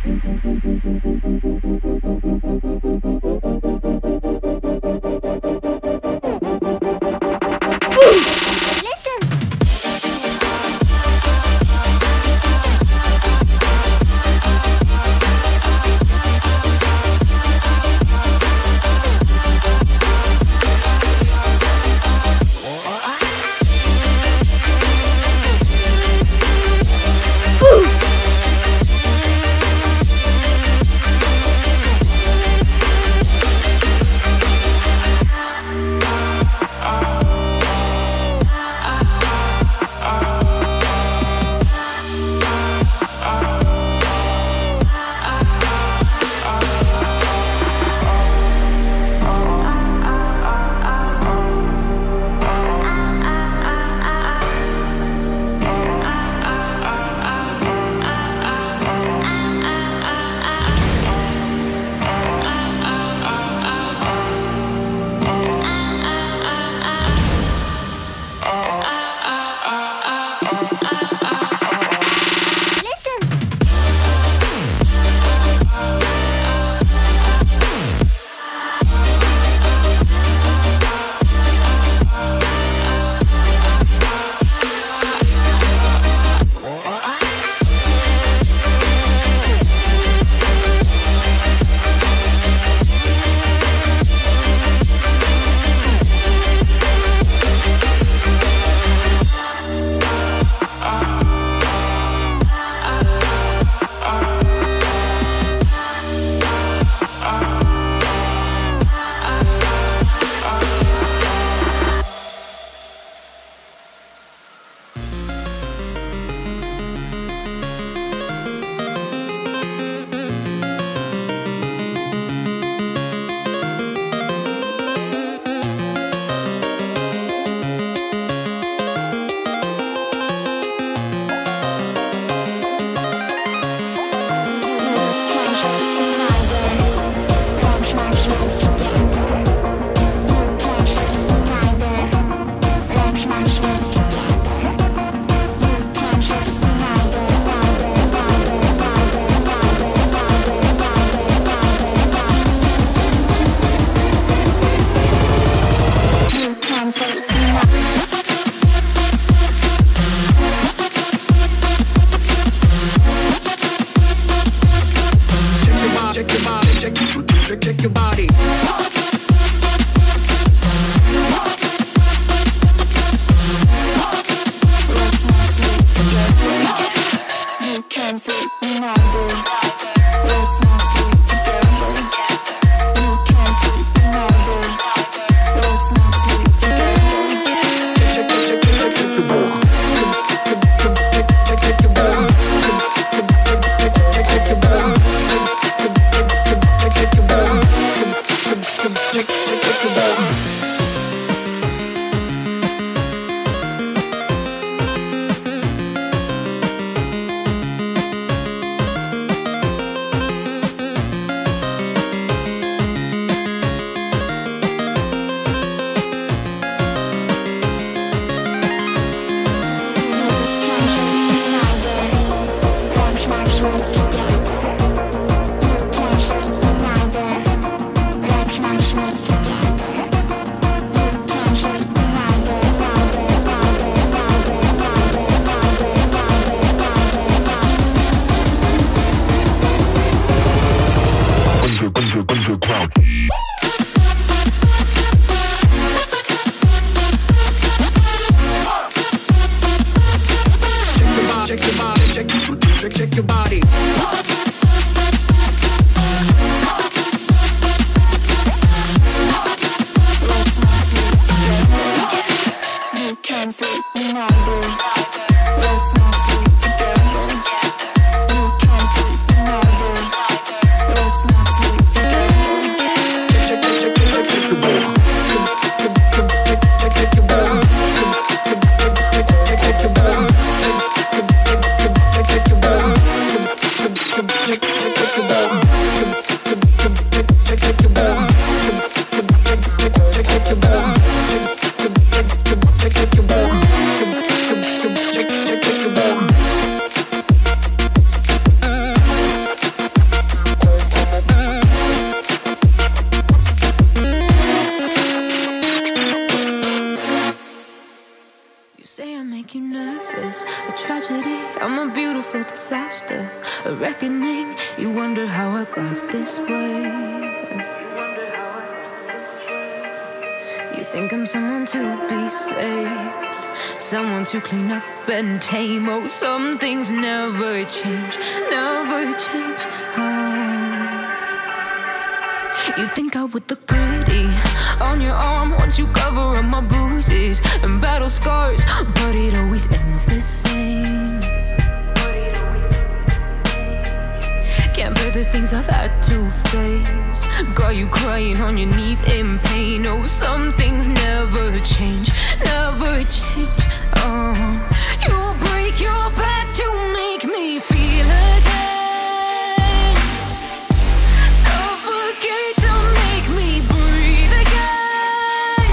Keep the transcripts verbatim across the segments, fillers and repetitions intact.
Check reckoning. You wonder how I got this way. You think I'm someone to be saved, someone to clean up and tame. Oh, some things never change, never change. Oh. You think I would look pretty on your arm once you cover up my bruises and battle scars, but it always ends the same. Can't bear the things I've had to face, got you crying on your knees in pain. Oh, some things never change, never change. Oh, you'll break your back to make me feel again, suffocate to make me breathe again,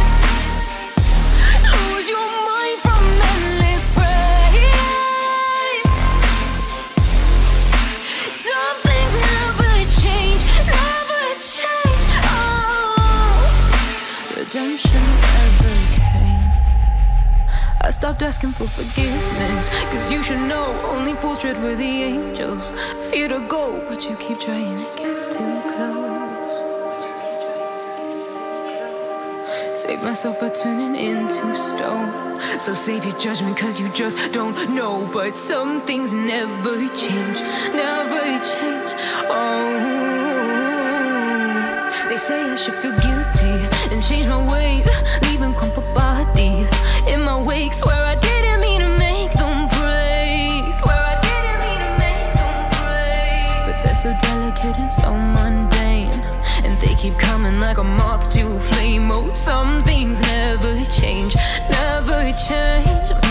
lose your mind from endless pain. Some things never change, never change. Oh, redemption never came. I stopped asking for forgiveness, cause you should know only fools tread where the angels fear to go, but you keep trying to get too close. Save myself by turning into stone, so save your judgment cause you just don't know. But some things never change, never change. Oh, they say I should feel guilty and change my ways, leaving crumpled bodies in my wake. Swear I didn't mean to make them break, swear I didn't mean to make them break. But they're so delicate and so mundane, and they keep coming like a moth to a flame. Oh, some things never change, never change.